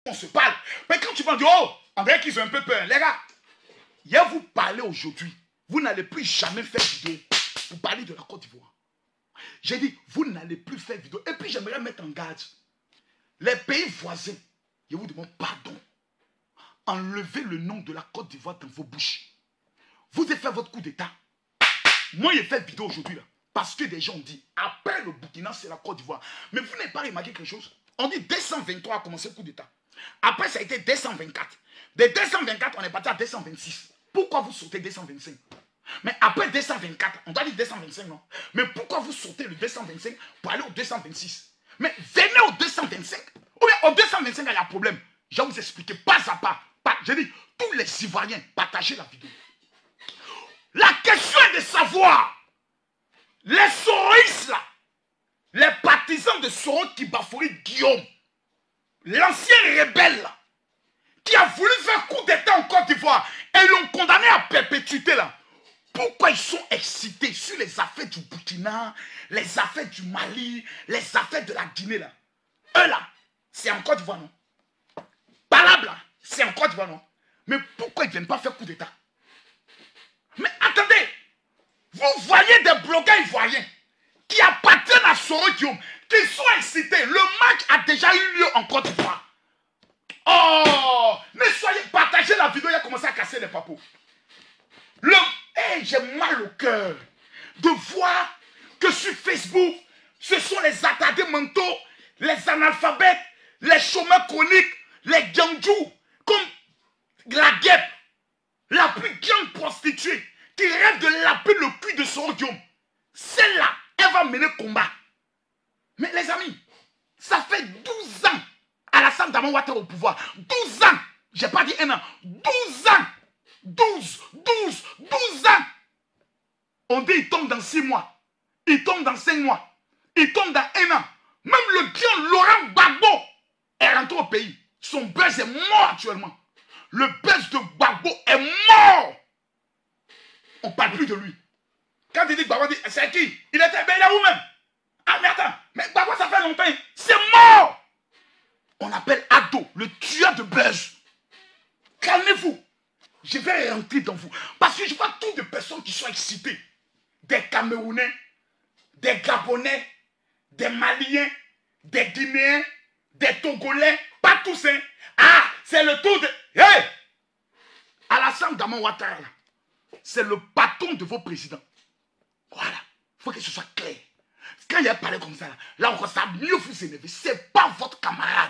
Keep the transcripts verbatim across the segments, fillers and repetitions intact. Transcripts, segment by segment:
on se parle. Mais quand tu vas dire, oh, on dirait qu'ils ont un peu peur. Les gars, hier vous parlez aujourd'hui, vous n'allez plus jamais faire vidéo pour parler de la Côte d'Ivoire. J'ai dit, vous n'allez plus faire vidéo. Et puis j'aimerais mettre en garde les pays voisins. Je vous demande pardon. Enlevez le nom de la Côte d'Ivoire dans vos bouches. Vous avez fait votre coup d'État. Moi, j'ai fait vidéo aujourd'hui là. Parce que des gens ont dit, après le Burkina, c'est la Côte d'Ivoire. Mais vous n'avez pas remarqué quelque chose? On dit deux cent vingt-trois a commencé le coup d'État. Après, ça a été deux cent vingt-quatre. De deux cent vingt-quatre, on est parti à deux cent vingt-six. Pourquoi vous sautez deux cent vingt-cinq? Mais après deux cent vingt-quatre, on doit dire deux cent vingt-cinq, non? Mais pourquoi vous sautez le deux cent vingt-cinq pour aller au deux cent vingt-six? Mais venez au deux cent vingt-cinq. Ou bien au deux cent vingt-cinq, il y a un problème. Je vais vous expliquer pas à pas. pas je dis, tous les Ivoiriens, partagez la vidéo. La question est de savoir, les soroïstes là, les partisans de Soro Kibafori Guillaume, l'ancien rebelle là, qui a voulu faire coup d'état en Côte d'Ivoire et l'ont condamné à perpétuité là. Pourquoi ils sont excités sur les affaires du Burkina, les affaires du Mali, les affaires de la Guinée là? Eux là, c'est en Côte d'Ivoire non? Palable là, c'est en Côte d'Ivoire non? Mais pourquoi ils ne viennent pas faire coup d'état? Mais attendez, vous voyez des blogueurs ivoiriens qui appartiennent à Soro Guillaume, qui sont excités. Le match a déjà eu lieu en Côte d'Ivoire. Oh, mais soyez, partagez la vidéo, il a commencé à casser les papos. Le, hey, j'ai mal au cœur de voir que sur Facebook, ce sont les attardés mentaux, les analphabètes, les chômeurs chroniques, les gandjous, comme la guêpe, la plus grande prostituée, qui rêve de laper le cul de Soro Guillaume. Celle-là, elle va mener combat. Mais les amis, ça fait douze ans Alassane Dramane Ouattara au pouvoir. douze ans. J'ai pas dit un an. douze ans. douze, douze, douze ans. On dit il tombe dans six mois. Il tombe dans cinq mois. Il tombe dans un an. Même le grand Laurent Gbagbo est rentré au pays. Son buzz est mort actuellement. Le buzz de Gbagbo est mort. On ne parle plus de lui. Quand il dit Gbagbo, dit c'est qui? Il était ben, il est où même? Ah mais attends, mais Gbagbo ça fait longtemps. C'est mort. On appelle Ado, le tueur de buzz. Calmez-vous. Je vais rentrer dans vous. Parce que je vois toutes les personnes qui sont excitées. Des Camerounais, des Gabonais, des Maliens, des Guinéens, des Togolais. Pas tous, hein. Ah, c'est le tour de... Hey! Alassane Dramane Ouattara, c'est le patron de vos présidents. Voilà. Il faut que ce soit clair. Quand il a parlé comme ça, là, on ça mieux vous énerver. Ce n'est pas votre camarade.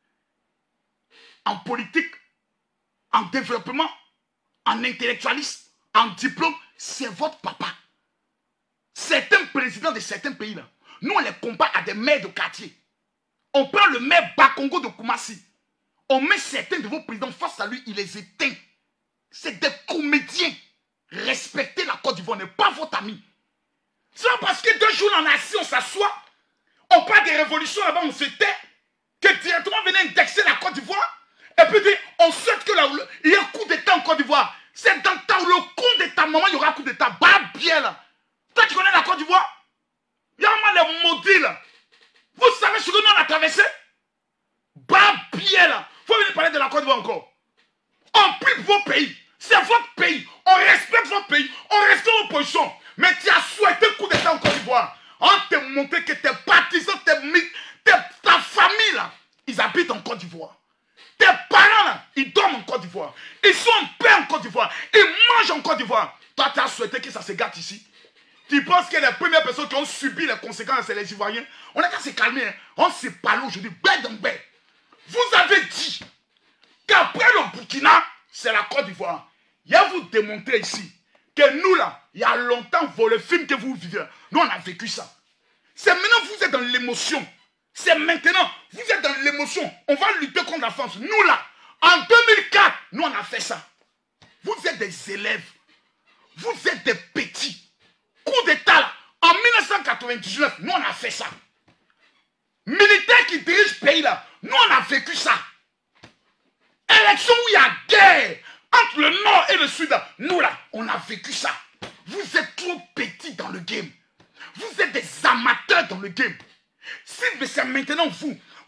En politique, en développement, en intellectualisme, en diplôme, c'est votre papa. Certains présidents de certains pays, là, nous, on les compare à des maires de quartier. On prend le maire Bakongo de Koumassi. On met certains de vos présidents face à lui, il les éteint. C'est des comédiens. Respectez la Côte d'Ivoire, n'est pas votre ami. C'est pas parce que deux jours en assis, on s'assoit, on parle des révolutions là-bas, on se tait, que directement venez indexer la Côte d'Ivoire, et puis dire, on souhaite qu'il y ait un coup d'État en Côte d'Ivoire. C'est dans le coup d'État, maman, il y aura un coup d'État. Bah bien là. Toi, tu connais la Côte d'Ivoire? Il y a vraiment les maudits là. Vous savez ce que nous on a traversé? Bah bien là. Faut venir parler de la Côte d'Ivoire encore. On prie vos pays. C'est votre pays. On respecte votre pays. On respecte vos positions. Mais tu as souhaité un coup d'État en Côte d'Ivoire. On t'a montré que tes partisans, tes, tes, ta famille là, ils habitent en Côte d'Ivoire. Tes parents là, ils dorment en Côte d'Ivoire. Ils sont en paix en Côte d'Ivoire. Ils mangent en Côte d'Ivoire. Toi, tu as souhaité que ça se gâte ici. Tu penses que les premières personnes qui ont subi les conséquences, c'est les Ivoiriens? On n'a qu'à se calmer. Hein. On s'est parlé aujourd'hui, bête dans bête. Vous avez dit qu'après le Burkina, c'est la Côte d'Ivoire. Il y a vous démontrer ici que nous là, il y a longtemps, pour le film que vous vivez, nous on a vécu ça. C'est maintenant que vous êtes dans l'émotion. C'est maintenant, vous êtes dans l'émotion. On va lutter contre la France. Nous là, en deux mille quatre, nous on a fait ça. Vous êtes des élèves. Vous êtes des petits. Coup d'État là, en mille neuf cent quatre-vingt-dix-neuf, nous on a fait ça. Militaires qui dirigent le pays là, nous on a vécu ça. Élection où il y a guerre entre le nord et le sud, là, nous là, on a vécu ça. Vous êtes trop petits dans le game. Vous êtes des amateurs dans le game. Si c'est maintenant vous,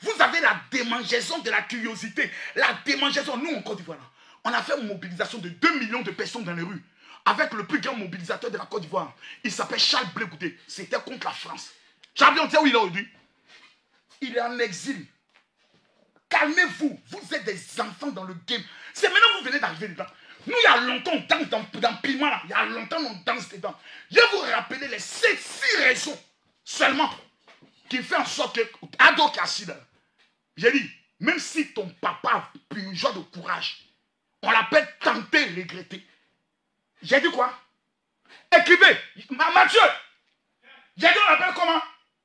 Vous avez la démangeaison de la curiosité. La démangeaison. Nous, en Côte d'Ivoire, on a fait une mobilisation de deux millions de personnes dans les rues. Avec le plus grand mobilisateur de la Côte d'Ivoire. Il s'appelle Charles Blé Goudé. C'était contre la France. Charles, on sait où il est aujourd'hui? Il est en exil. Calmez-vous. Vous êtes des enfants dans le game. C'est maintenant que vous venez d'arriver dedans. Nous, il y a longtemps, on danse dans, dans Piment, là. Il y a longtemps, on danse dedans. Je vais vous rappeler les six, six raisons seulement qui fait en sorte que Ado Kassi, j'ai dit, même si ton papa a une joie de courage, on l'appelle tenter, regretter. J'ai dit quoi? Écrivez. Mathieu. J'ai dit, on l'appelle comment?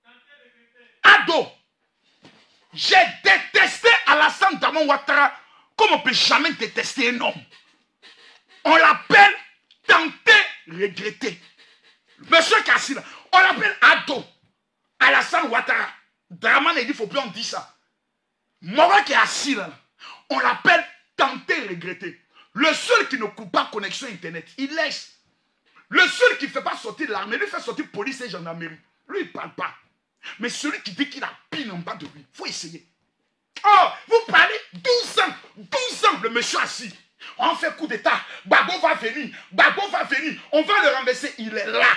Ado. J'ai détesté Alassane Dramane Ouattara comme on ne peut jamais détester un homme. On l'appelle tenter, regretter. Monsieur Kassi, on l'appelle Ado. Alassane Ouattara. Dramane, il dit, il ne faut plus en dire ça. Mora qui est assis là, on l'appelle tenter, regretter. Le seul qui ne coupe pas connexion internet, il laisse. Le seul qui ne fait pas sortir l'armée, lui fait sortir police et gendarmerie. Lui, il ne parle pas. Mais celui qui dit qu'il a pile en bas de lui, il faut essayer. Oh, vous parlez douze ans, douze ans, le monsieur assis. On fait coup d'état, Gbagbo va venir, Gbagbo va venir, on va le renverser, il est là.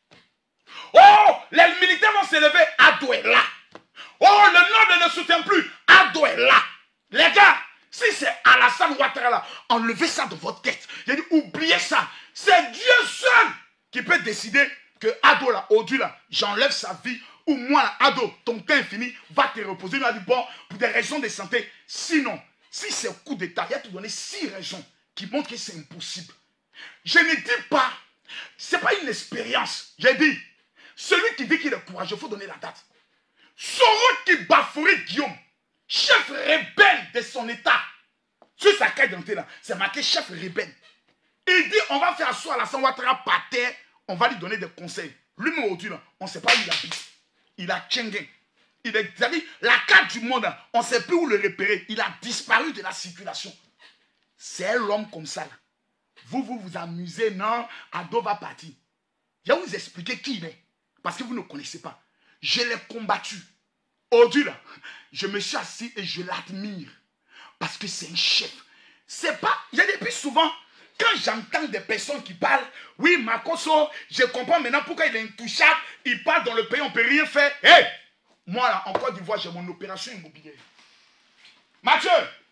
Oh, les militaires vont s'élever, Ado est là. Oh, le Nord ne le soutient plus, Ado est là. Les gars, si c'est Alassane Ouattara là, enlevez ça de votre tête. J'ai dit, oubliez ça. C'est Dieu seul qui peut décider que Ado là, aujourd'hui là, j'enlève sa vie. Ou moi là, Ado, ton temps est fini, va te reposer. Il a dit, bon, pour des raisons de santé. Sinon, si c'est coup d'état, il y a te donné six raisons qui montrent que c'est impossible. Je ne dis pas, ce n'est pas une expérience. J'ai dit, celui qui dit qu'il est courageux, il faut donner la date. Soro qui bafouerait Guillaume, chef rebelle de son état, sur sa carte d'identité là, c'est marqué chef rebelle. Il dit, on va faire asseoir Alassane Ouattara par terre, on va lui donner des conseils. Lui-même aujourd'hui, on ne sait pas où il habite. Il a tchengué. Il est, c'est-à-dire, la carte du monde, on ne sait plus où le repérer. Il a disparu de la circulation. C'est un homme comme ça. Là. Vous, vous vous amusez, non? Ado va partir. Je vais vous expliquer qui il est. Parce que vous ne connaissez pas. Je l'ai combattu. Aujourd'hui, là, je me suis assis et je l'admire. Parce que c'est un chef. C'est pas... Il y a depuis souvent, quand j'entends des personnes qui parlent, oui, Makosso, je comprends maintenant pourquoi il est intouchable, il parle dans le pays, on ne peut rien faire. Hé, hey, moi, là, en Côte d'Ivoire, j'ai mon opération immobilière. Mathieu,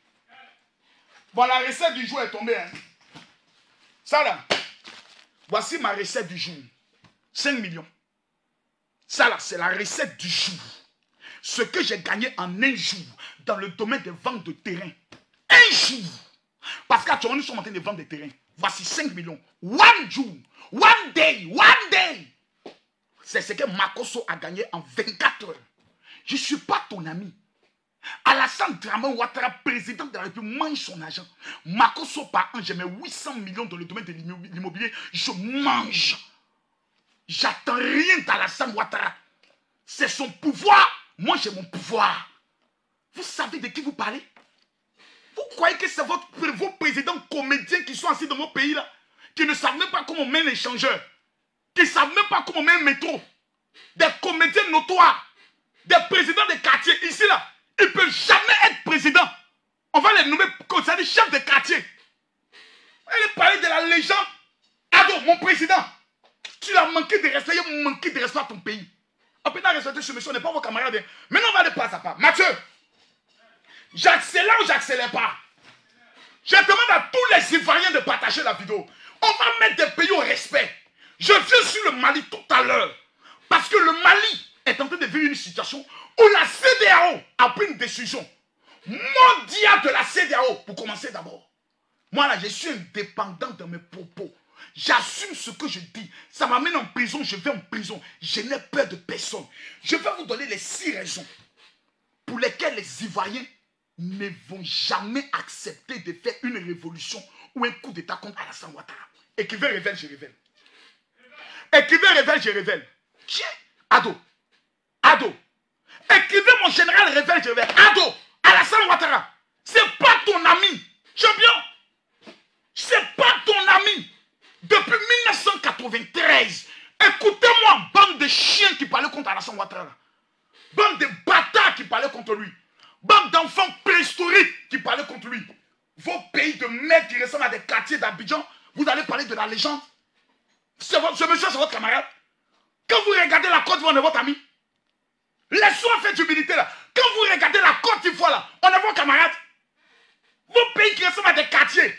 bon, la recette du jour est tombée. Hein. Ça, là, voici ma recette du jour. cinq millions. Ça, là, c'est la recette du jour. Ce que j'ai gagné en un jour dans le domaine des ventes de terrain. Un jour. Parce qu'actuellement, nous sommes en train de vendre des terrains. Voici cinq millions. One jour. One day. One day. C'est ce que Makosso a gagné en vingt-quatre heures. Je ne suis pas ton ami. Alassane Dramane Ouattara, président de la République, mange son argent. Makosso, par an, j'ai mis huit cents millions dans le domaine de l'immobilier. Je mange. J'attends rien d'Alassane Ouattara. C'est son pouvoir. Moi, j'ai mon pouvoir. Vous savez de qui vous parlez? Vous croyez que c'est votre, vos présidents comédiens qui sont assis dans mon pays là, qui ne savent même pas comment on met l'échangeur, qui ne savent même pas comment on met un métro, des comédiens notoires, des présidents de quartier ici là, ils ne peuvent jamais être présidents. On va les nommer comme ça, des chefs de quartier. Elle est parlé de la légende. Ado, mon président, tu as manqué de respect, il a manqué de respect à ton pays. On peut pas respecter ce monsieur, on n'est pas vos camarades. Maintenant, on va aller pas à pas. Mathieu, j'accélère ou j'accélère pas? Je demande à tous les Ivoiriens de partager la vidéo. On va mettre des pays au respect. Je viens sur le Mali tout à l'heure. Parce que le Mali est en train de vivre une situation où la C D A O a pris une décision mondiale de la C D A O. Pour commencer d'abord. Moi là, je suis indépendant dans mes propos. J'assume ce que je dis. Ça m'amène en prison, je vais en prison. Je n'ai peur de personne. Je vais vous donner les six raisons pour lesquelles les Ivoiriens ne vont jamais accepter de faire une révolution ou un coup d'état contre Alassane Ouattara. Écrivez révèle, je révèle. Écrivez révèle, je révèle. Tiens, Ado. Ado. Écrivez mon général révèle, je révèle. Ado. Alassane Ouattara. C'est pas ton ami. Champion. C'est pas ton ami. Depuis mille neuf cent quatre-vingt-treize. Écoutez-moi, bande de chiens qui parlaient contre Alassane Ouattara. Bande de bâtards qui parlaient contre lui. Bande d'enfants préhistoriques qui parlaient contre lui. Vos pays de merde qui ressemblent à des quartiers d'Abidjan, vous allez parler de la légende. Ce monsieur, c'est votre camarade. Quand vous regardez la Côte d'Ivoire, on est votre ami. Laissons faire d'humilité là. Quand vous regardez la Côte d'Ivoire là, on est vos camarades. Vos pays qui ressemblent à des quartiers.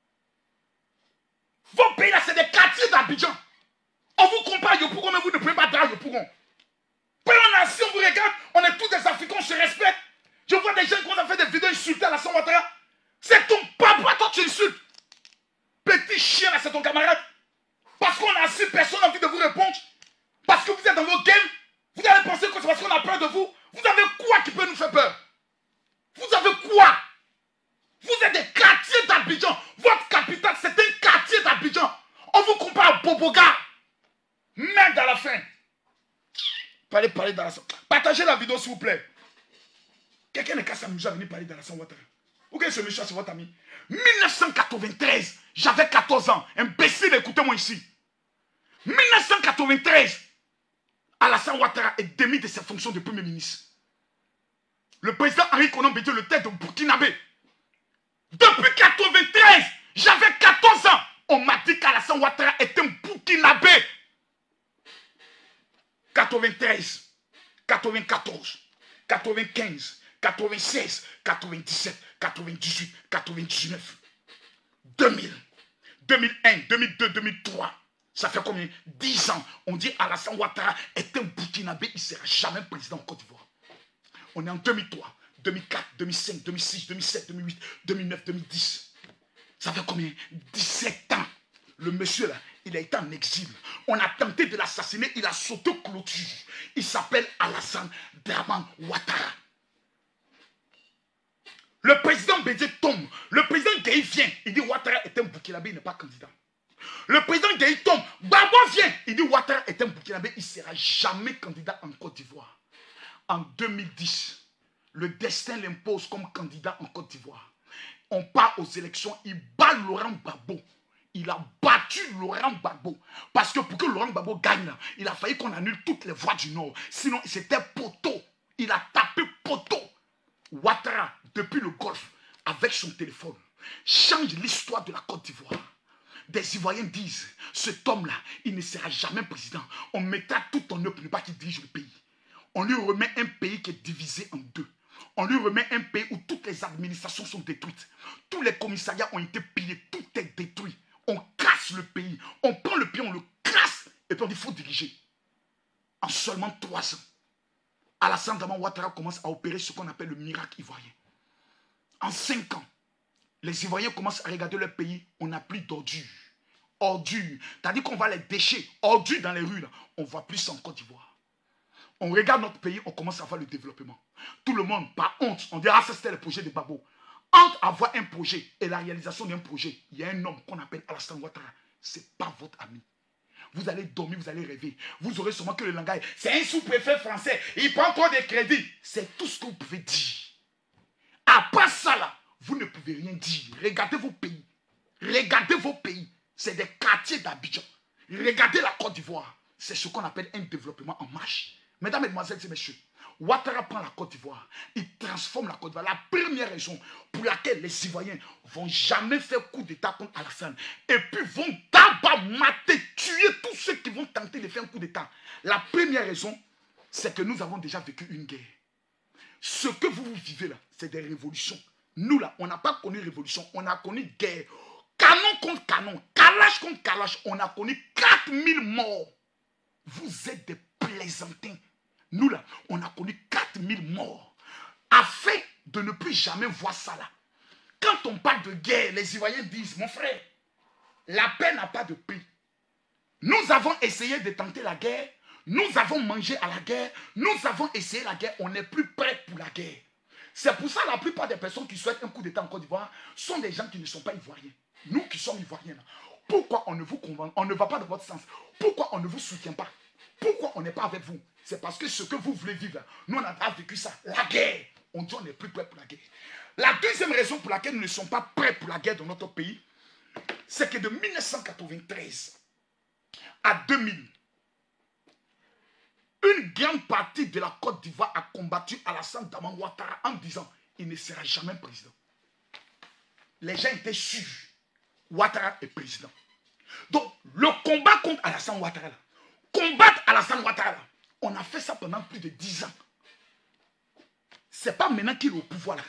Vos pays là, c'est des quartiers d'Abidjan. On vous compare à Yopougon, mais vous ne pouvez pas draguer Yopougon. Pendant la nation, on vous regarde, on est tous des Africains, on se respecte. Je vois des gens qui ont fait des vidéos insulter à la Alassane Ouattara. C'est ton papa, toi tu insultes. Petit chien là, c'est ton camarade. Parce qu'on a assis, personne n'a envie de vous répondre. Parce que vous êtes dans vos games. Vous allez penser que c'est parce qu'on a peur de vous. Vous avez quoi qui peut nous faire peur? Vous avez quoi? Vous êtes des quartiers d'Abidjan. Votre capitale, c'est un quartier d'Abidjan. On vous compare à Boboga. Merde à la fin. Parlez, parlez d'Alassane. Partagez la vidéo s'il vous plaît. Quelqu'un n'est qu'à s'amuser à venir parler d'Alassane Ouattara. Ou quel est ce monsieur, c'est votre ami? mille neuf cent quatre-vingt-treize, j'avais quatorze ans. Imbécile, écoutez-moi ici. mille neuf cent quatre-vingt-treize, Alassane Ouattara est démis de ses fonctions de premier ministre. Le président Henri Konan Bédié, le tête de Burkinabé. Depuis quatre-vingt-treize, j'avais quatorze ans. On m'a dit qu'Alassane Ouattara est un Burkinabé. quatre-vingt-treize, quatre-vingt-quatorze, quatre-vingt-quinze, quatre-vingt-seize, quatre-vingt-dix-sept, quatre-vingt-dix-huit, quatre-vingt-dix-neuf, deux mille, deux mille un, deux mille deux, deux mille trois. Ça fait combien? dix ans. On dit Alassane Ouattara est un Burkinabé, il ne sera jamais président en Côte d'Ivoire. On est en deux mille trois, deux mille quatre, deux mille cinq, deux mille six, deux mille sept, deux mille huit, deux mille neuf, deux mille dix. Ça fait combien? dix-sept ans. Le monsieur là, il a été en exil. On a tenté de l'assassiner, il a sauté clôture. Il s'appelle Alassane Dramane Ouattara. Le président Bédié tombe. Le président Gueye vient. Il dit Ouattara est un Burkinabé, il n'est pas candidat. Le président Gueye tombe. Babo vient. Il dit Ouattara est un Burkinabé, il ne sera jamais candidat en Côte d'Ivoire. En deux mille dix, le destin l'impose comme candidat en Côte d'Ivoire. On part aux élections, il bat Laurent Gbagbo. Il a battu Laurent Gbagbo. Parce que pour que Laurent Gbagbo gagne, il a failli qu'on annule toutes les voies du Nord. Sinon, c'était poteau. Il a tapé poteau. Ouattara, depuis le Golfe, avec son téléphone, change l'histoire de la Côte d'Ivoire. Des Ivoiriens disent, cet homme-là, il ne sera jamais président. On mettra tout en eux pour ne pas qu'il dirige le pays. On lui remet un pays qui est divisé en deux. On lui remet un pays où toutes les administrations sont détruites. Tous les commissariats ont été pillés, tout est détruit. On casse le pays. On prend le pays, on le casse. Et puis on dit, il faut diriger. En seulement trois ans, Alassane Dramane Ouattara commence à opérer ce qu'on appelle le miracle ivoirien. En cinq ans, les Ivoiriens commencent à regarder leur pays. On n'a plus d'ordures. Ordures. C'est-à-dire qu'on voit les déchets, ordures dans les rues. Là. On ne voit plus ça en Côte d'Ivoire. On regarde notre pays, on commence à voir le développement. Tout le monde, par honte, on dit, ah, ça c'était le projet de Gbagbo. Entre avoir un projet et la réalisation d'un projet, il y a un homme qu'on appelle Alassane Ouattara. Ce n'est pas votre ami. Vous allez dormir, vous allez rêver. Vous aurez sûrement que le langage, c'est un sous-préfet français, il prend trop de crédits. C'est tout ce que vous pouvez dire. À part ça, là, vous ne pouvez rien dire. Regardez vos pays. Regardez vos pays. C'est des quartiers d'Abidjan. Regardez la Côte d'Ivoire. C'est ce qu'on appelle un développement en marche. Mesdames, Mesdemoiselles et Messieurs, Ouattara prend la Côte d'Ivoire, il transforme la Côte d'Ivoire. La première raison pour laquelle les Ivoiriens ne vont jamais faire coup d'État contre Alassane et puis vont d'abord mater, tuer tous ceux qui vont tenter de faire un coup d'État. La première raison, c'est que nous avons déjà vécu une guerre. Ce que vous, vous vivez là, c'est des révolutions. Nous là, on n'a pas connu révolution, on a connu guerre. Canon contre canon, calage contre calage, on a connu quatre mille morts. Vous êtes des plaisantins. Nous là, on a connu quatre mille morts. Afin de ne plus jamais voir ça là. Quand on parle de guerre, les Ivoiriens disent, mon frère, la paix n'a pas de prix. Nous avons essayé de tenter la guerre. Nous avons mangé à la guerre. Nous avons essayé la guerre. On n'est plus prêt pour la guerre. C'est pour ça que la plupart des personnes qui souhaitent un coup d'État en Côte d'Ivoire sont des gens qui ne sont pas ivoiriens. Nous qui sommes ivoiriens là. Pourquoi on ne vous convainc, on ne va pas dans votre sens? Pourquoi on ne vous soutient pas? Pourquoi on n'est pas avec vous? C'est parce que ce que vous voulez vivre, nous on a vécu ça, la guerre. On dit on n'est plus prêt pour la guerre. La deuxième raison pour laquelle nous ne sommes pas prêts pour la guerre dans notre pays, c'est que de mille neuf cent quatre-vingt-treize à deux mille, une grande partie de la Côte d'Ivoire a combattu Alassane Dramane Ouattara en disant il ne sera jamais président. Les gens étaient sûrs. Ouattara est président. Donc, le combat contre Alassane Ouattara, là, combattre Alassane Ouattara, là, on a fait ça pendant plus de dix ans. Ce n'est pas maintenant qu'il est au pouvoir là.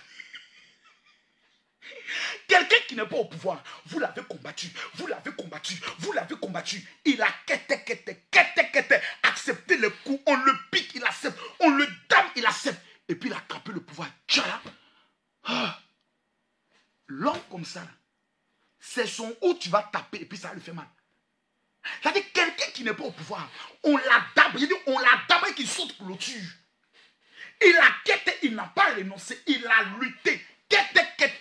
Quelqu'un qui n'est pas au pouvoir, vous l'avez combattu, vous l'avez combattu, vous l'avez combattu. Il a quête, quête, quête, quête, accepté le coup, on le pique, il accepte, on le dame, il accepte. Et puis il a attrapé le pouvoir. Tchala. Ah. L'homme comme ça, c'est son où tu vas taper et puis ça lui fait mal. C'est-à-dire quelqu'un qui n'est pas au pouvoir, on l'a dabré, on l'a dabré qui saute pour le tuer. Il a quête, il n'a pas renoncé, il a lutté. Quête, quête,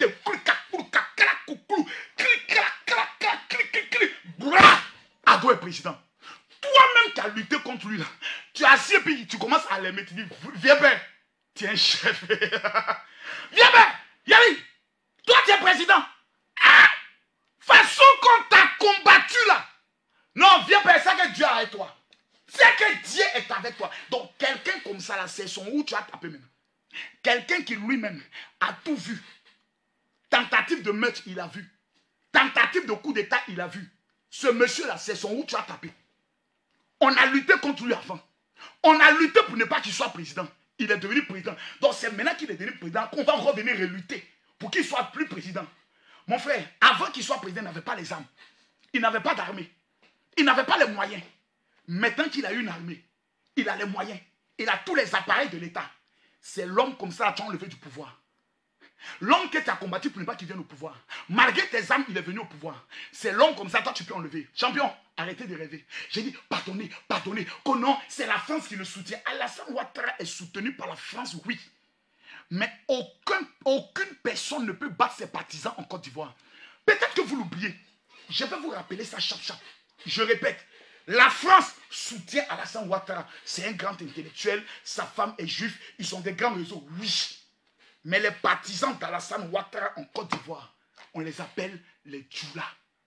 Ado est président. Toi-même qui as lutté contre lui, là, tu as assis et puis tu commences à l'aimer. Tu dis, viens ben, tu es un chef. Viens ben, Yali, toi tu es président. Ah, façon qu'on t'a combattu là. Non, viens ben, c'est que Dieu est avec toi. C'est que Dieu est avec toi. Donc quelqu'un comme ça là, c'est son où tu as tapé maintenant. Quelqu'un qui lui-même a tout vu. Tentative de meurtre, il a vu. Tentative de coup d'état, il a vu. Ce monsieur-là, c'est son où tu as tapé. On a lutté contre lui avant. On a lutté pour ne pas qu'il soit président. Il est devenu président. Donc c'est maintenant qu'il est devenu président qu'on va revenir relutter pour qu'il soit plus président. Mon frère, avant qu'il soit président, il n'avait pas les armes. Il n'avait pas d'armée. Il n'avait pas les moyens. Maintenant qu'il a une armée, il a les moyens. Il a tous les appareils de l'État. C'est l'homme comme ça qui a enlevé du pouvoir. L'homme que tu as combattu pour ne pas qu'il vienne au pouvoir. Malgré tes armes, il est venu au pouvoir. C'est l'homme comme ça, toi tu peux enlever. Champion, arrêtez de rêver. J'ai dit, pardonnez, pardonnez. Que non, c'est la France qui le soutient. Alassane Ouattara est soutenu par la France, oui. Mais aucun, aucune personne ne peut battre ses partisans en Côte d'Ivoire. Peut-être que vous l'oubliez. Je vais vous rappeler ça chap chap. Je répète. La France soutient Alassane Ouattara. C'est un grand intellectuel. Sa femme est juive. Ils ont des grands réseaux. Oui. Mais les partisans d'Alassane Ouattara en Côte d'Ivoire, on les appelle les Djoula.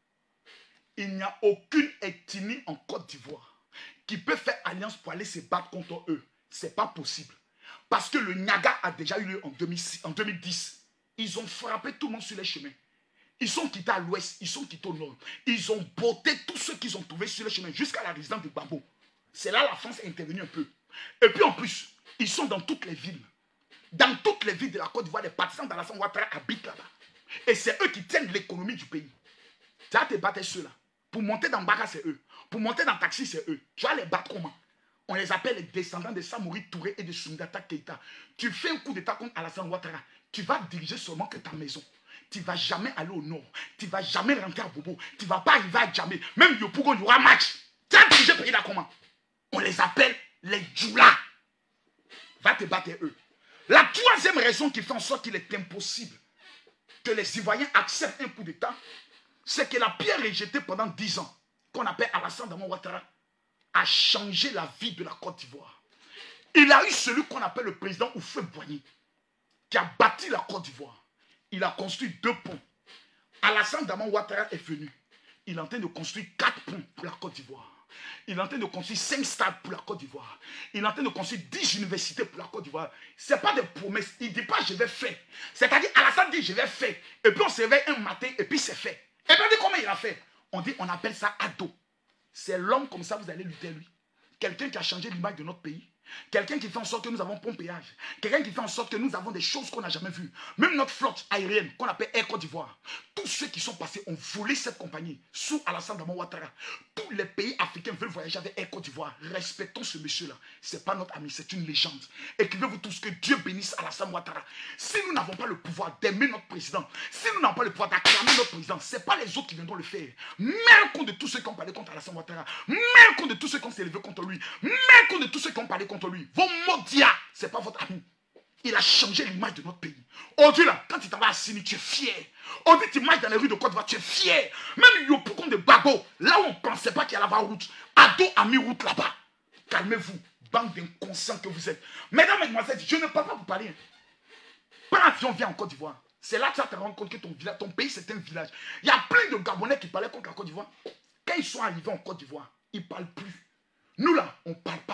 Il n'y a aucune ethnie en Côte d'Ivoire qui peut faire alliance pour aller se battre contre eux. Ce n'est pas possible. Parce que le Niaga a déjà eu lieu en deux mille dix. Ils ont frappé tout le monde sur les chemins. Ils sont quittés à l'ouest, ils sont quittés au nord. Ils ont botté tous ceux qu'ils ont trouvés sur les chemins jusqu'à la résidence de Gbagbo. C'est là la France est intervenue un peu. Et puis en plus, ils sont dans toutes les villes. Dans toutes les villes de la Côte d'Ivoire, les partisans d'Alassane Ouattara habitent là-bas. Et c'est eux qui tiennent l'économie du pays. Tu vas te battre ceux-là. Pour monter dans Baga, c'est eux. Pour monter dans Taxi, c'est eux. Tu vas les battre comment? On les appelle les descendants de Samori Touré et de Soundata Keita. Tu fais un coup d'état contre Alassane Ouattara. Tu vas diriger seulement que ta maison. Tu ne vas jamais aller au nord. Tu ne vas jamais rentrer à Bobo. Tu ne vas pas arriver à Djamé. Même Yopougon, il y aura match. Tu vas diriger le pays là comment? On les appelle les Djoula. Va te battre eux. La troisième raison qui fait en sorte qu'il est impossible que les Ivoiriens acceptent un coup d'État, c'est que la pierre rejetée pendant dix ans, qu'on appelle Alassane Dramane Ouattara, a changé la vie de la Côte d'Ivoire. Il a eu celui qu'on appelle le président Houphouët-Boigny, qui a bâti la Côte d'Ivoire. Il a construit deux ponts. Alassane Dramane Ouattara est venu. Il est en train de construire quatre ponts pour la Côte d'Ivoire. Il est en train de construire cinq stades pour la Côte d'Ivoire. Il est en train de construire dix universités pour la Côte d'Ivoire. Ce n'est pas des promesses. Il ne dit pas je vais faire. C'est-à-dire Alassane dit je vais faire. Et puis on se réveille un matin et puis c'est fait. Et puis on dit comment il a fait. On dit on appelle ça ado. C'est l'homme comme ça, vous allez lutter lui. Quelqu'un qui a changé l'image de notre pays. Quelqu'un qui fait en sorte que nous avons bon péage. Quelqu'un qui fait en sorte que nous avons des choses qu'on n'a jamais vues. Même notre flotte aérienne qu'on appelle Air Côte d'Ivoire. Tous ceux qui sont passés ont volé cette compagnie sous Alassane Dramane Ouattara. Tous les pays africains veulent voyager avec Air Côte d'Ivoire. Respectons ce monsieur-là. Ce n'est pas notre ami, c'est une légende. Écrivez-vous tous que Dieu bénisse Alassane Ouattara. Si nous n'avons pas le pouvoir d'aimer notre président, si nous n'avons pas le pouvoir d'acclamer notre président, ce n'est pas les autres qui viendront le faire. Mets compte de tous ceux qui ont parlé contre Alassane Ouattara. Mets compte de tous ceux qui ont s'élevé contre lui. Mets compte de tous ceux qui ont parlé contre lui. Vos maudiats, ce n'est pas votre ami. Il a changé l'image de notre pays. Aujourd'hui, là, quand tu t'en vas à Sini, tu es fier. Aujourd'hui, tu marches dans les rues de Côte d'Ivoire, tu es fier. Même Yopougon de Bago, là où on ne pensait pas qu'il y avait la route, Ado a mis route là-bas. Calmez-vous, bande d'inconscients que vous êtes. Mesdames, mesdemoiselles, je ne parle pas pour parler. Prends l'avion, viens en Côte d'Ivoire. C'est là que tu vas te rendre compte que ton, village, ton pays, c'est un village. Il y a plein de Gabonais qui parlaient contre la Côte d'Ivoire. Quand ils sont arrivés en Côte d'Ivoire, ils ne parlent plus. Nous, là, on ne parle pas.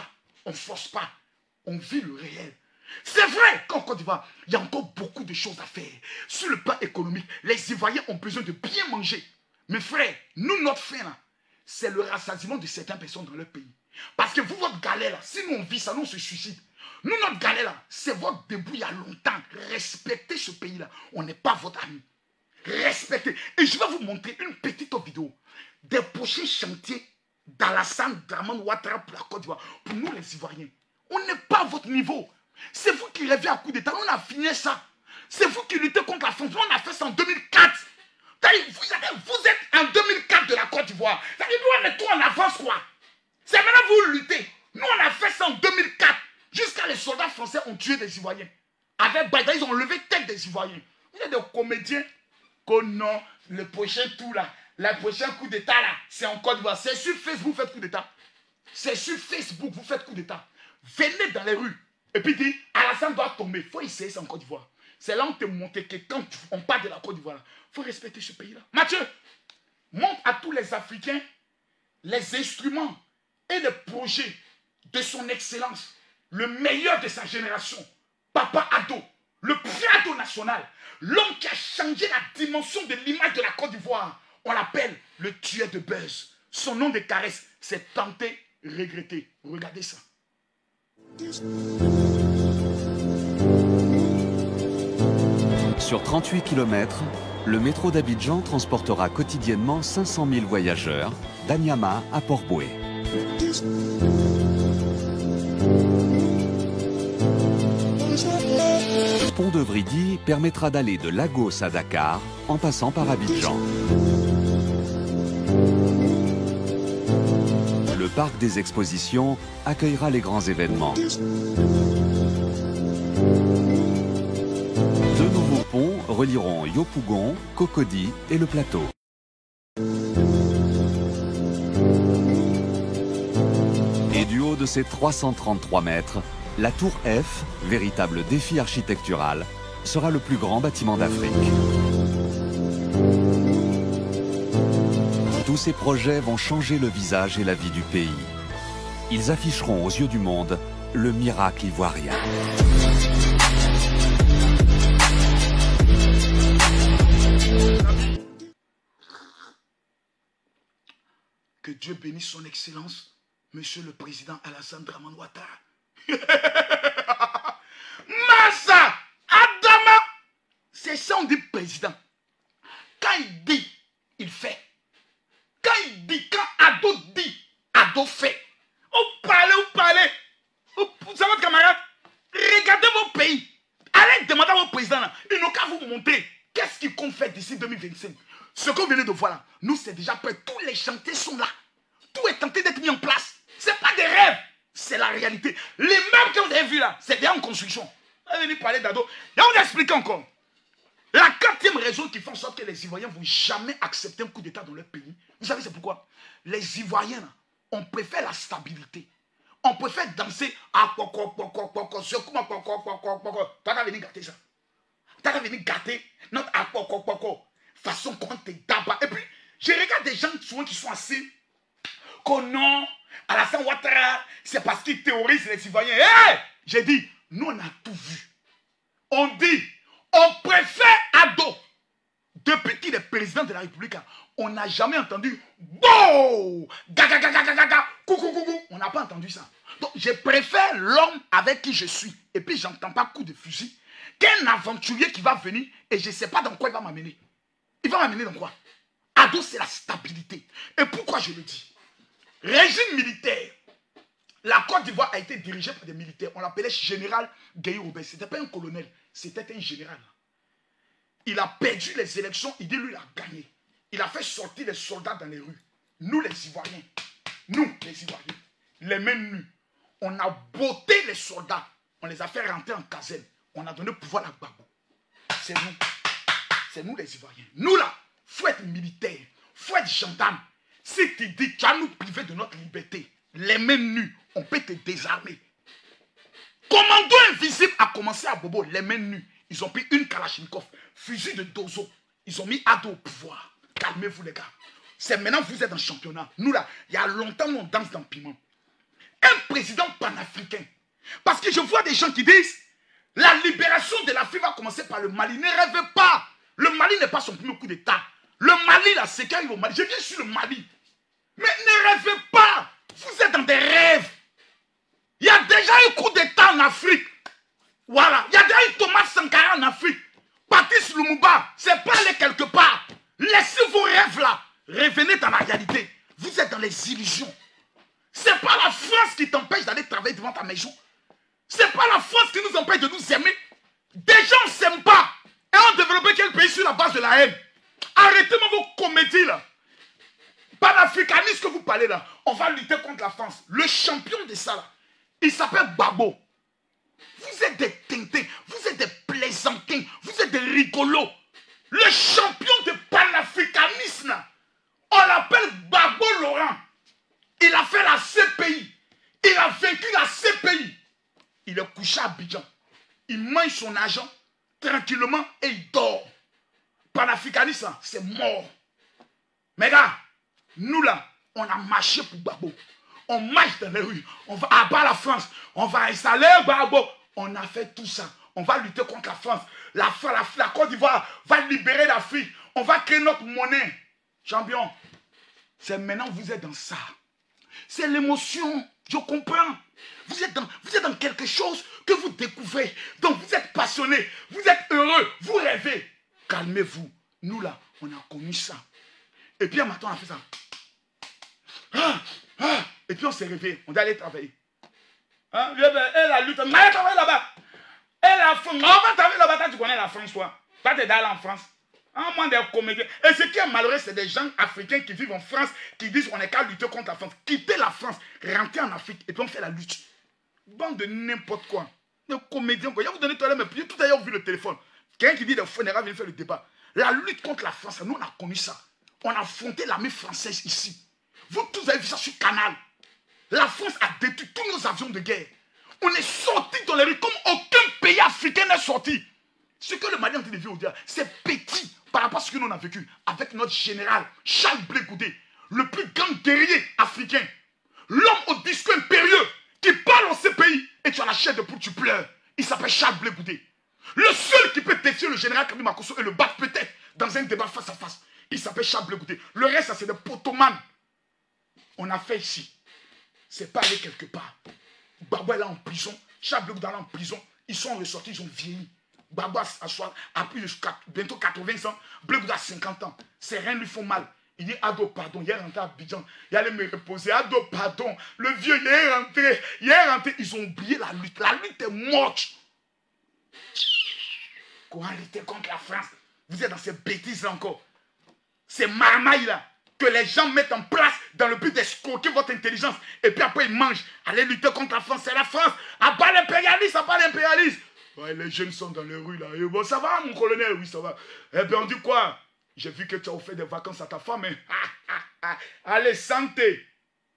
on ne force pas. On vit le réel. C'est vrai qu'en Côte d'Ivoire, il y a encore beaucoup de choses à faire. Sur le plan économique, les Ivoiriens ont besoin de bien manger. Mes frères, nous, notre faim, là, c'est le rassasiement de certaines personnes dans leur pays. Parce que vous, votre galère, là, si nous on vit ça, nous on se suicide. Nous, notre galère, là, c'est votre début il y a longtemps. Respectez ce pays-là. On n'est pas votre ami. Respectez. Et je vais vous montrer une petite vidéo des prochains chantiers d'Alassane Dramane Ouattara pour la Côte d'Ivoire. Pour nous, les Ivoiriens, on n'est pas à votre niveau. C'est vous qui rêvez à coup d'État. On a fini ça. C'est vous qui luttez contre la France. On a fait ça en deux mille quatre. Vous, vous êtes en deux mille quatre de la Côte d'Ivoire. Nous, on est tout en avance, quoi. C'est maintenant vous luttez. Nous, on a fait ça en deux mille quatre. Jusqu'à les soldats français ont tué des Ivoiriens. Avec Baïda, ils ont levé tête des Ivoiriens. Vous êtes des comédiens. Que non, le prochain tour là, le prochain coup d'État là, c'est en Côte d'Ivoire. C'est sur Facebook, vous faites coup d'État. C'est sur Facebook, vous faites coup d'État. Venez dans les rues. Et puis dit, Alassane doit tomber. Il faut essayer ça en Côte d'Ivoire. C'est là où on te montre que quand on parle de la Côte d'Ivoire, il faut respecter ce pays-là. Mathieu, montre à tous les Africains les instruments et les projets de son excellence. Le meilleur de sa génération. Papa Ado, le Prado national. L'homme qui a changé la dimension de l'image de la Côte d'Ivoire. On l'appelle le tueur de buzz. Son nom de caresse, c'est Tenté, Regretté. Regardez ça. Sur trente-huit kilomètres, le métro d'Abidjan transportera quotidiennement cinq cent mille voyageurs d'Anyama à Port-Boué. Le pont de Vridi permettra d'aller de Lagos à Dakar en passant par Abidjan. Le parc des expositions accueillera les grands événements. Deux nouveaux ponts relieront Yopougon, Cocody et le plateau. Et du haut de ses trois cent trente-trois mètres, la tour F, véritable défi architectural, sera le plus grand bâtiment d'Afrique. Tous ces projets vont changer le visage et la vie du pays. Ils afficheront aux yeux du monde le miracle ivoirien. Que Dieu bénisse son excellence, Monsieur le Président Alassane Dramane Ouattara. Massa Adama, c'est ça on dit président. Quand il dit, il fait. Quand il dit, quand Ado dit, Ado fait. Vous parlez, vous parlez. Vous savez votre camarade, regardez vos pays. Allez demander à vos présidents là. Ils n'ont qu'à vous montrer qu'est-ce qu'ils comptent faire d'ici deux mille vingt-cinq. Ce que vous venez de voir là, nous c'est déjà prêt. Tous les chantiers sont là. Tout est tenté d'être mis en place. Ce n'est pas des rêves. C'est la réalité. Les meubles que vous avez vus là, c'est déjà en construction. Vous venez parler d'Ado. Et on vous explique encore. La quatrième raison qui fait en sorte que les Ivoiriens ne vont jamais accepter un coup d'État dans leur pays. Vous savez c'est pourquoi? Les Ivoiriens, là, on préfère la stabilité. On préfère danser à poko poko poko. Toi, t'as venu gâter ça. T'as venu gâter notre à poko poko. Façon quand t'es d'abord. Et puis, je regarde des gens souvent qui sont assis. Que non, Alassane Ouattara, c'est parce qu'ils théorisent les Ivoiriens. Hé, hey! J'ai dit, nous on a tout vu. On dit, on préfère Ado. Depuis qu'il est président de la République, on n'a jamais entendu Bo, gaga gaga gaga gaga, coucou coucou. On n'a pas entendu ça. Donc je préfère l'homme avec qui je suis. Et puis j'entends pas coup de fusil. Qu'un aventurier qui va venir et je ne sais pas dans quoi il va m'amener. Il va m'amener dans quoi? Ado, c'est la stabilité. Et pourquoi je le dis? Régime militaire. La Côte d'Ivoire a été dirigée par des militaires. On l'appelait général Gueye Robert. Ce n'était pas un colonel, c'était un général. Il a perdu les élections, il dit lui, il a gagné. Il a fait sortir les soldats dans les rues. Nous, les Ivoiriens, nous, les Ivoiriens, les mains nues, on a botté les soldats. On les a fait rentrer en caserne. On a donné le pouvoir à Gbagbo. C'est nous. C'est nous, les Ivoiriens. Nous, là, il faut être militaire, il faut être gendarme. Si tu dis, tu vas nous priver de notre liberté, les mains nues, on peut te désarmer. Commando invisible a commencé à Bobo, les mains nues. Ils ont pris une Kalachnikov, fusil de Dozo. Ils ont mis Ado au pouvoir. Calmez-vous, les gars. C'est maintenant que vous êtes en championnat. Nous, là, il y a longtemps, on danse dans le piment. un président panafricain. Parce que je vois des gens qui disent, la libération de l'Afrique va commencer par le Mali. Ne rêvez pas. Le Mali n'est pas son premier coup d'État. Le Mali, là, c'est quand il est au Mali. Je viens sur le Mali. Mais ne rêvez pas. Vous êtes dans des rêves. Il y a déjà eu coup d'État en Afrique. Voilà. Il y a déjà eu Thomas Sankara en Afrique. Patrice Lumumba. C'est pas aller quelque part. Laissez vos rêves là. Revenez dans la réalité. Vous êtes dans les illusions. C'est pas la France qui t'empêche d'aller travailler devant ta maison. C'est pas la France qui nous empêche de nous aimer. Des gens ne s'aiment pas. Et on développé quel pays sur la base de la haine? Arrêtez-moi vos comédies là. Panafricanisme que vous parlez là. On va lutter contre la France. Le champion de ça là, il s'appelle Gbagbo. Vous êtes des tintins. Vous êtes des plaisantins. Vous êtes des rigolos. Le champion de panafricanisme là, on l'appelle Gbagbo Laurent. Il a fait la C P I. Il a vaincu la C P I. Il est couché à Abidjan. Il mange son argent tranquillement et il dort. Panafricanisme, c'est mort. Mais gars, nous là, on a marché pour Gbagbo. On marche dans les rues. On va abattre la France. On va installer Gbagbo. On a fait tout ça. On va lutter contre la France. La, la, la Côte d'Ivoire va libérer l'Afrique. On va créer notre monnaie. Champion, c'est maintenant que vous êtes dans ça. C'est l'émotion. Je comprends. Vous êtes, dans, vous êtes dans quelque chose que vous découvrez. Donc vous êtes passionné. Vous êtes heureux. Vous rêvez. Calmez-vous. Nous là, on a connu ça. Et puis un matin, on a fait ça. Ah, ah. Et puis on s'est réveillé. On est allé travailler. Hein? Et la lutte. On va travailler là-bas. Et la France. On va travailler là-bas. Tu connais la France, toi. Toi, tu es d'aller en France. Un monde de comédiens. Et ce qui est malheureux, c'est des gens africains qui vivent en France, qui disent qu'on n'est qu'à lutter contre la France. Quitter la France, rentrer en Afrique, et puis on fait la lutte. Bande de n'importe quoi. Des comédiens, quoi. Il y a vous donné tout à l'heure, mais tout à l'heure, vu le téléphone. Quelqu'un qui dit des funérailles vient faire le débat. La lutte contre la France, nous, on a connu ça. On a affronté l'armée française ici. Vous tous avez vu ça sur Canal. La France a détruit tous nos avions de guerre. On est sortis dans les rues comme aucun pays africain n'est sorti. Ce que le Mali a dit de dire, c'est petit par rapport à ce que nous on a vécu avec notre général Charles Blé Goudé, le plus grand guerrier africain, l'homme au discours impérieux qui parle en ce pays et tu as la chair de poule, tu pleures. Il s'appelle Charles Blé Goudé. Le seul qui peut défier le général Kami Makosso et le battre peut-être dans un débat face à face, il s'appelle Charles Blé Goudé. Le reste, ça c'est des potomanes. On a fait ici. C'est pas aller quelque part. Gbagbo est là en prison, Charles Blé Goudé est là en prison. Ils sont ressortis, ils ont vieilli. Gbagbo a plus de bientôt quatre-vingts ans. Blé Goudé a cinquante ans. Ses reins lui font mal. Il dit Ado, pardon. Il est rentré à Abidjan. Il allait me reposer. Ado, pardon. Le vieux, il est rentré. Il est rentré. Ils ont oublié la lutte. La lutte est morte. Comment lutter contre la France? Vous êtes dans ces bêtises-là encore. Ces marmailles-là que les gens mettent en place dans le but d'escroquer votre intelligence. Et puis après, ils mangent. Allez lutter contre la France. C'est la France. Abat l'impérialisme. Abat l'impérialisme. Ouais, les jeunes sont dans les rues là. Et bon, ça va, mon colonel? Oui, ça va. Eh bien, on dit quoi? J'ai vu que tu as offert des vacances à ta femme. Hein? Ah, ah, ah. Allez, santé.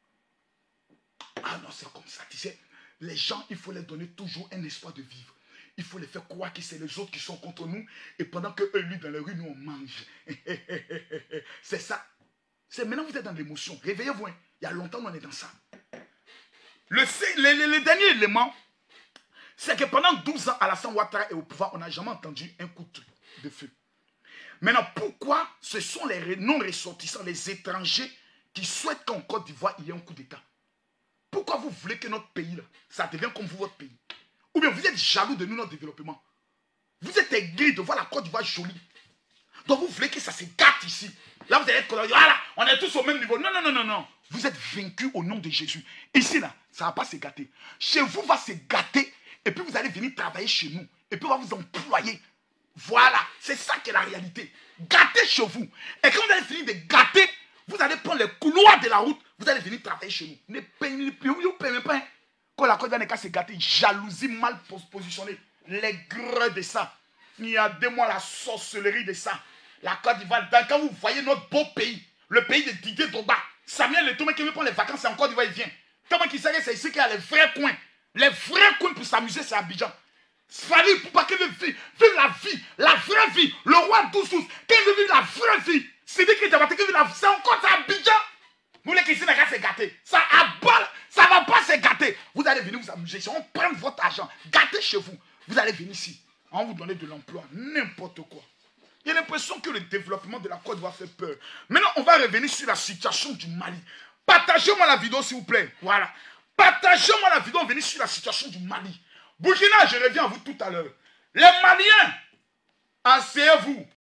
Ah non, c'est comme ça. Tu sais, les gens, il faut leur donner toujours un espoir de vivre. Il faut les faire croire que c'est les autres qui sont contre nous. Et pendant qu'eux, lui, dans les rues, nous, on mange. C'est ça. C'est maintenant vous êtes dans l'émotion. Réveillez-vous. Hein? Il y a longtemps, on est dans ça. Le, le, le, le dernier élément, c'est que pendant douze ans, Alassane Ouattara est au pouvoir, on n'a jamais entendu un coup de feu. Maintenant, pourquoi ce sont les non-ressortissants, les étrangers, qui souhaitent qu'en Côte d'Ivoire, il y ait un coup d'État? Pourquoi vous voulez que notre pays, là, ça devienne comme vous, votre pays? Ou bien vous êtes jaloux de nous, notre développement? Vous êtes aigris de voir la Côte d'Ivoire jolie. Donc vous voulez que ça se gâte ici. Là, vous allez être voilà, on est tous au même niveau. Non, non, non, non, non. Vous êtes vaincus au nom de Jésus. Ici, là, ça ne va pas se gâter. Chez vous, va se gâter. Et puis vous allez venir travailler chez nous. Et puis on va vous employer. Voilà, c'est ça qui est la réalité. Gâtez chez vous. Et quand vous allez finir de gâter, vous allez prendre les couloirs de la route. Vous allez venir travailler chez nous. Ne payez pas. Quand la Côte d'Ivoire n'est qu'à se gâter, jalousie mal positionnée. Les grès de ça. Il y a deux mois la sorcellerie de ça. La Côte d'Ivoire, quand vous voyez notre beau pays, le pays de Didier Drogba, Samuel Eto'o qui veut prendre les vacances, c'est en Côte d'Ivoire, il vient. Tellement qu'il sait que c'est ici qu'il y a les vrais coins. Les vrais coins pour s'amuser, c'est Abidjan. Fallait pour pas qu'il veut vivre, vivre la vie, la vraie vie. Le roi Doussous, qu'il veut vivre la vraie vie. C'est dit qu'il veut vivre la vie. C'est encore ça Abidjan. Vous voulez qu'ici, n'a qu'à se gâter. Ça abat, ça va pas se gâter. allez venir ici. On va vous donner de l'emploi. N'importe quoi. Il y a l'impression que le développement de la Côte d'Ivoire fait peur. Maintenant, on va revenir sur la situation du Mali. Partagez-moi la vidéo, s'il vous plaît. Voilà. Partagez-moi la vidéo, venez sur la situation du Mali. Burkina, je reviens à vous tout à l'heure. Les Maliens, asseyez-vous.